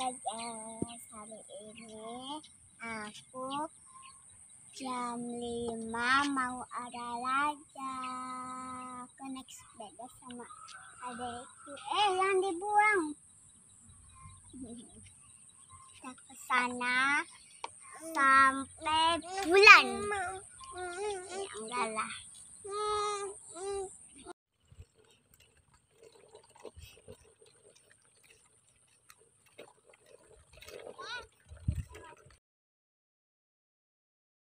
Halo guys, hari ini aku jam 5 mau olahraga. Aku naik sepeda sama adekku. Yang dibuang. Kita ke sana sampai bulan. Ya enggak lah.